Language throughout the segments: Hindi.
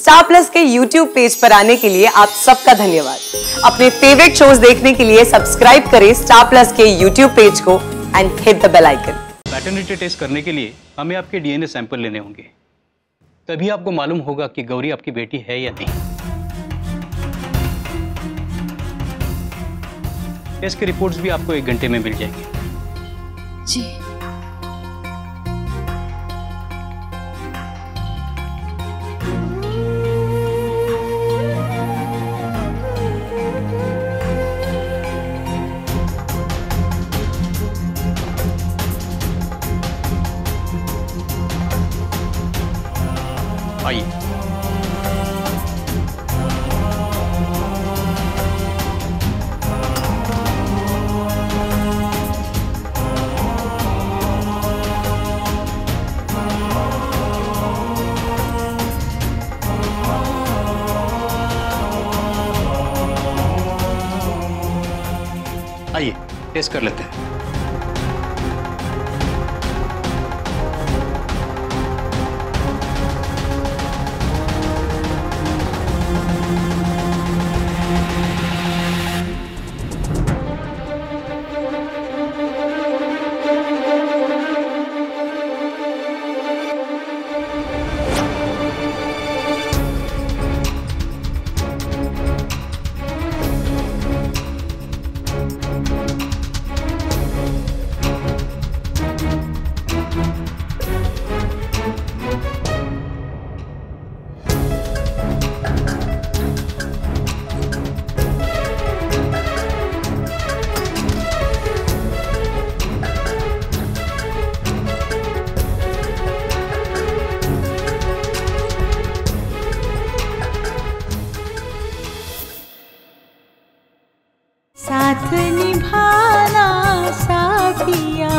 स्टार प्लस के YouTube पेज पर आने के लिए आप सबका धन्यवाद। अपने फेवरेट शोज देखने के लिए सब्सक्राइब करें स्टार प्लस के YouTube पेज को and hit the bell icon. Paternity test करने के लिए हमें आपके DNA सैंपल लेने होंगे, तभी आपको मालूम होगा कि गौरी आपकी बेटी है या नहीं। टेस्ट की रिपोर्ट्स भी आपको 1 घंटे में मिल जाएंगी। जी। आइए। आइए टेस्ट कर लेते हैं। साथ निभाना साथिया।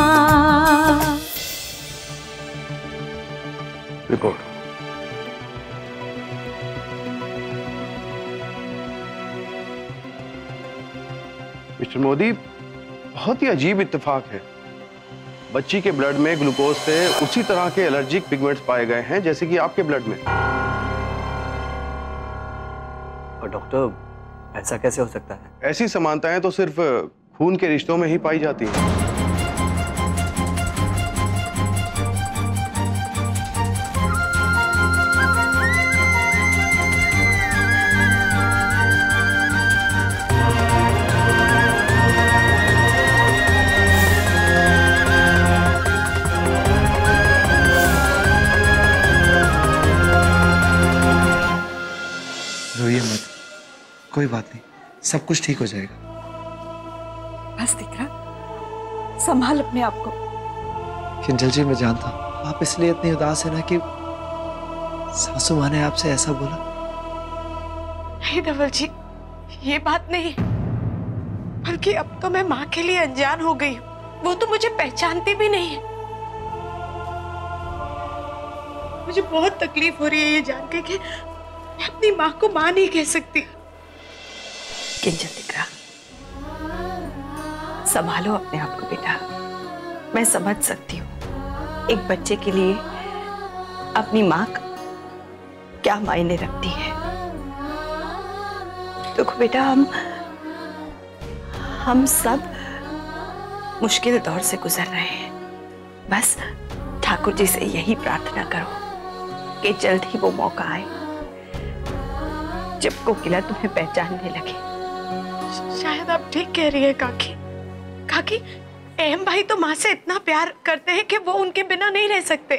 रिपोर्ट। मिस्टर मोदी, बहुत ही अजीब इत्तेफाक है। बच्ची के ब्लड में ग्लूकोज से उसी तरह के एलर्जिक पिगमेंट्स पाए गए हैं जैसे कि आपके ब्लड में। और डॉक्टर, ऐसा कैसे हो सकता है? ऐसी समानताएं तो सिर्फ खून के रिश्तों में ही पाई जाती हैं। रोइए मत, कोई बात नहीं, सब कुछ ठीक हो जाएगा। बस दिकरा, संभाल अपने आप को। किंजल जी, मैं जानता हूँ आप इसलिए इतनी उदास है ना कि सासू माँ ने आपसे ऐसा बोला। नहीं धवल जी, ये बात नहीं, बल्कि अब तो मैं माँ के लिए अनजान हो गई हूँ। वो तो मुझे पहचानती भी नहीं है। मुझे बहुत तकलीफ हो रही है ये जान के कि मैं अपनी माँ को माँ नहीं कह सकती। किंजल दिकरा, संभालो अपने आप को बेटा। मैं समझ सकती हूँ एक बच्चे के लिए अपनी माँ क्या मायने रखती है। देखो बेटा, हम सब मुश्किल दौर से गुजर रहे हैं। बस ठाकुर जी से यही प्रार्थना करो कि जल्द ही वो मौका आए जब कोकिला तुम्हें पहचानने लगे। शायद आप ठीक कह रही है काकी। काकी, अहम भाई तो माँ से इतना प्यार करते हैं कि वो उनके बिना नहीं रह सकते।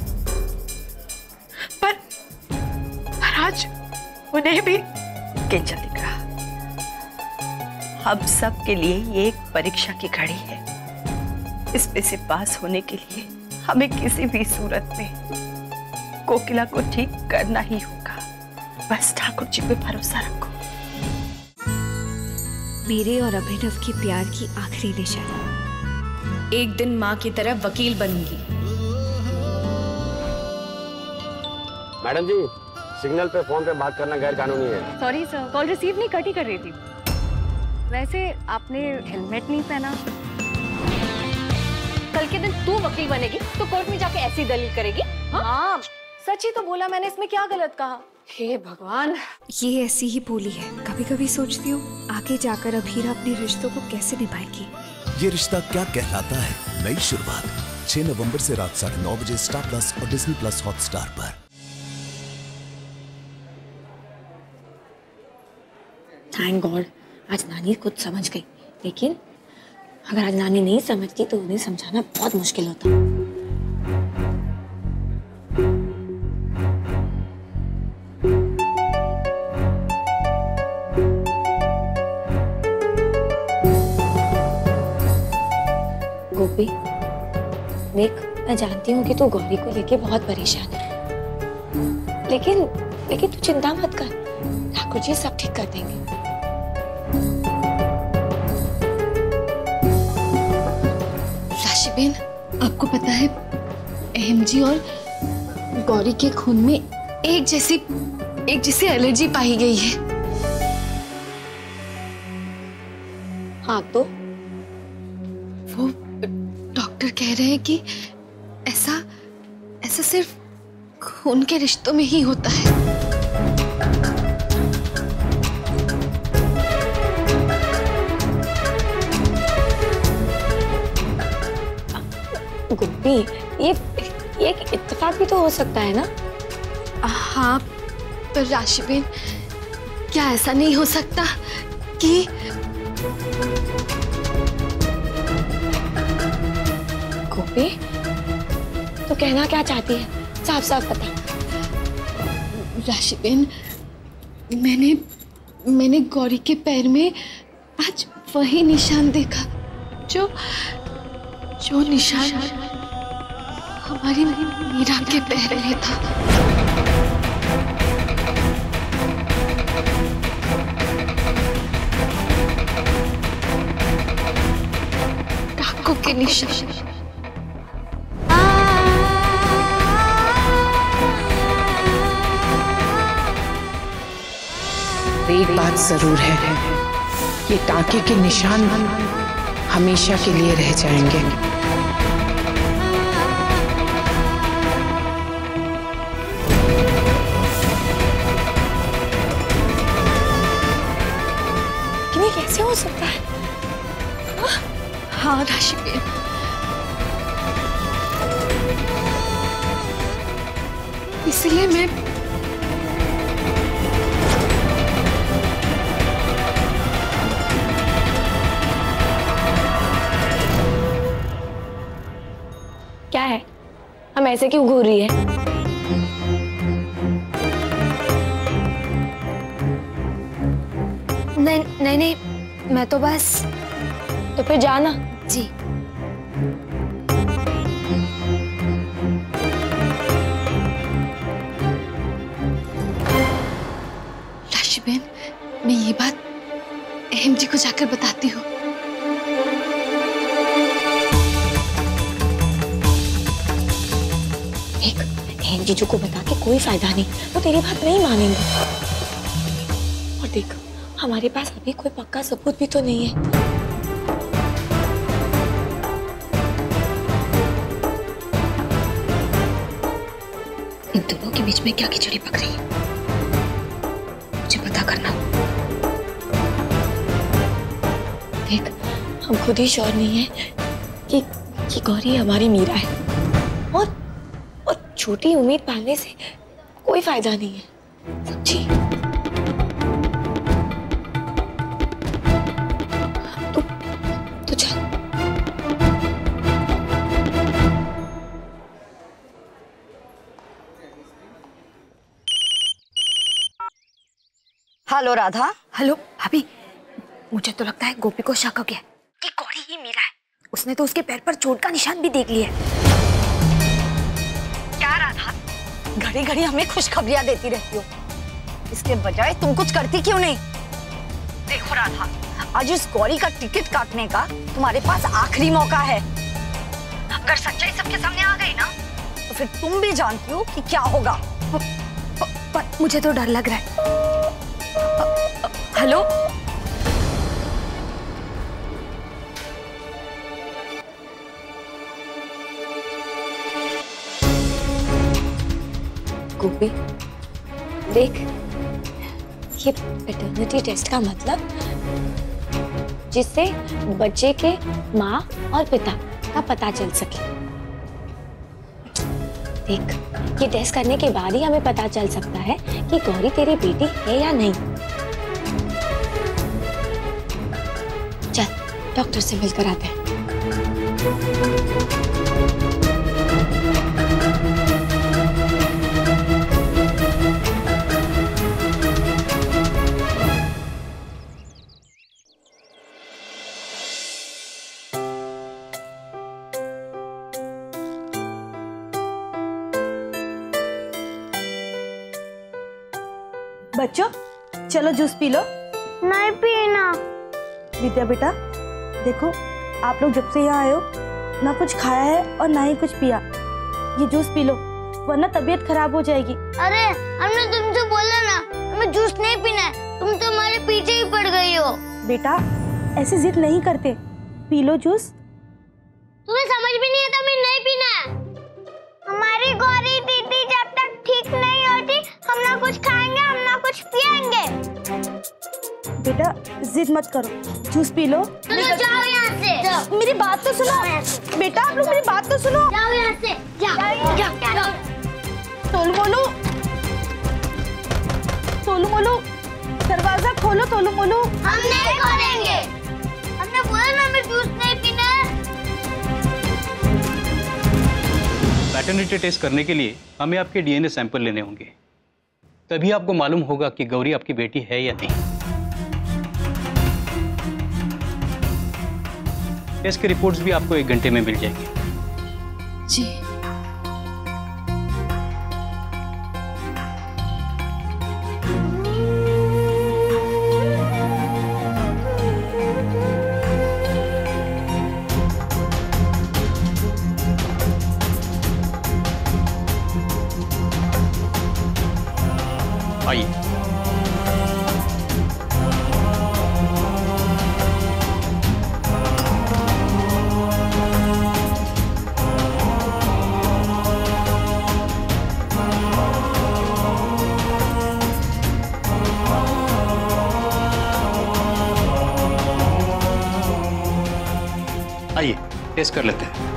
पर आज उन्हें भी किंजल दिख रहा। हम सब के लिए ये एक परीक्षा की घड़ी है। इसमें से पास होने के लिए हमें किसी भी सूरत में कोकिला को ठीक करना ही होगा। बस ठाकुर जी पे भरोसा रखो। मेरे और अभिनव की प्यार की आखिरी निशानी। एक दिन माँ की तरह वकील बनूंगी। मैडम जी, सिग्नल पे फोन पे बात करना गैर कानूनी है। सॉरी सर, कॉल रिसीव नहीं कट ही कर रही थी। वैसे आपने हेलमेट नहीं पहना। कल के दिन तू वकील बनेगी तो कोर्ट में जाके ऐसी दलील करेगी? हाँ, सच ही तो बोला मैंने, इसमें क्या गलत कहा? हे भगवान, ये ऐसी ही बोली है। कभी कभी सोचती हूँ आगे जाकर अभीरा अपने रिश्तों को कैसे निभाएगी। ये रिश्ता क्या कहलाता है, नई शुरुआत 6 नवंबर से रात 9:30 बजे स्टार प्लस और डिज्नी प्लस हॉटस्टार पर। थैंक गॉड आज नानी खुद समझ गई, लेकिन अगर आज नानी नहीं समझती तो उन्हें समझाना बहुत मुश्किल होता। गोपी देख, मैं जानती हूँ कि तू गौरी को लेके बहुत परेशान है, लेकिन तू चिंता मत कर, ठाकुर जी सब ठीक कर देंगे। राशिबेन, आपको पता है अहम जी और गौरी के खून में एक जैसी एलर्जी पाई गई है। हाँ तो वो डॉक्टर कह रहे हैं कि ऐसा सिर्फ खून के रिश्तों में ही होता है। गोपी, ये एक इत्तेफाक भी तो हो सकता है ना? हाँ, पर राशिबेन, क्या ऐसा नहीं हो सकता कि गोपी, तो कहना क्या चाहती है? साफ साफ बता। राशिबेन, मैंने गौरी के पैर में आज वही निशान देखा जो निशान हमारी मीरा के पैर में था। टाकों के निशान। एक बात जरूर है, ये टाके के निशान हमेशा के लिए रह जाएंगे। ये कैसे हो सकता है? हाँ राशिबेन, इसलिए मैं क्या है, हम ऐसे क्यों घूर रही है? नहीं, मैं तो बस। तो फिर जाना। जी। राशिबेन, मैं ये बात अहम जी को जाकर बताती हूँ। अहम जीजू को बता के कोई फायदा नहीं, वो तेरी बात नहीं मानेंगे। और देख, हमारे पास अभी कोई पक्का सबूत भी तो नहीं है। इन दोनों के बीच में क्या खिचड़ी पक रही है, मुझे पता करना। देख, हम खुद ही श्योर नहीं है कि गौरी हमारी मीरा है, और छोटी उम्मीद पालने से कोई फायदा नहीं है, समझी? तो चल। हेलो राधा। हेलो भाभी, मुझे तो लगता है गोपी को शक हो गया कि गौरी ही मीरा है। उसने तो उसके पैर पर चोट का निशान भी देख लिया है। क्या राधा, घड़ी घड़ी हमें खुशखबरियां देती रहती हो, इसके बजाय तुम कुछ करती क्यों नहीं? देखो राधा, आज इस गौरी का टिकट काटने का तुम्हारे पास आखिरी मौका है। अगर सच्चाई सबके सामने आ गई ना, तो फिर तुम भी जानती हो कि क्या होगा। पर मुझे तो डर लग रहा है। हेलो, गोपी, देख, ये पैटर्निटी टेस्ट का मतलब जिससे बच्चे के माँ और पिता का पता चल सके। देख, ये टेस्ट करने के बाद ही हमें पता चल सकता है कि गौरी तेरी बेटी है या नहीं। चल डॉक्टर से मिलकर आते हैं। बच्चों चलो जूस पी लो। नहीं पीना। विद्या बेटा देखो, आप लोग जब से यहाँ आए हो ना कुछ खाया है और ना ही कुछ पिया। ये जूस पी लो वरना तबीयत खराब हो जाएगी। अरे हमने तुमसे बोला ना हमें जूस नहीं पीना है, तुम तो हमारे पीछे ही पड़ गई हो। बेटा ऐसे जिद नहीं करते, पी लो जूस। तुम्हें समझ भी नहीं आता हमें नहीं पीना है। हमारी गौरी दीदी जब तक ठीक नहीं होती हम ना कुछ खाएंगे हम ना कुछ पिएंगे। बेटा जिद मत करो, जूस पी लो। चलो जाओ यहाँ से। मेरी बात तो सुनो बेटा, आप लोग मेरी बात तो सुनो। जाओ यहाँ से, जाओ। तोलू मोलू, तोलू मोलू दरवाजा खोलो। तोलू मोलू हम नहीं खोलेंगे, हमने बोला ना हमें जूस नहीं पीना है। पैटर्निटी टेस्ट करने के लिए हमें आपके डीएनए सैंपल लेने होंगे, तभी आपको मालूम होगा कि गौरी आपकी बेटी है या नहीं। टेस्ट की रिपोर्ट्स भी आपको 1 घंटे में मिल जाएगी। जी। आइए। आइए टेस्ट कर लेते हैं।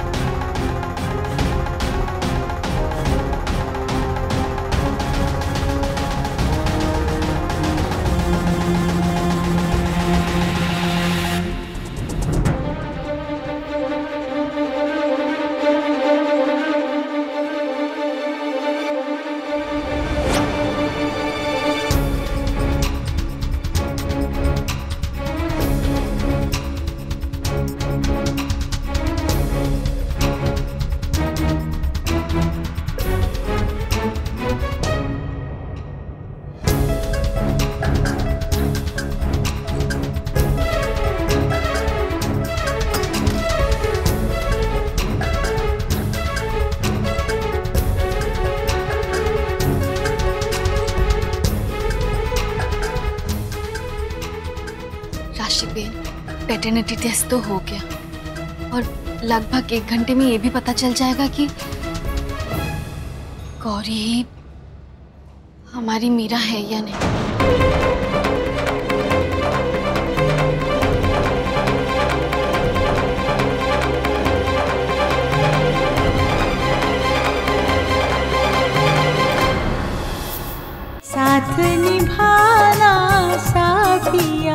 पैटर्निटी टेस्ट तो हो गया और लगभग 1 घंटे में ये भी पता चल जाएगा कि गौरी हमारी मीरा है या नहीं। साथ निभाना साथिया।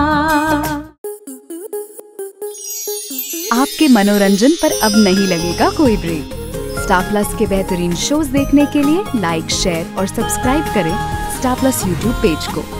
आपके मनोरंजन पर अब नहीं लगेगा कोई ब्रेक। स्टार प्लस के बेहतरीन शोज देखने के लिए लाइक, शेयर और सब्सक्राइब करें स्टार प्लस यूट्यूब पेज को।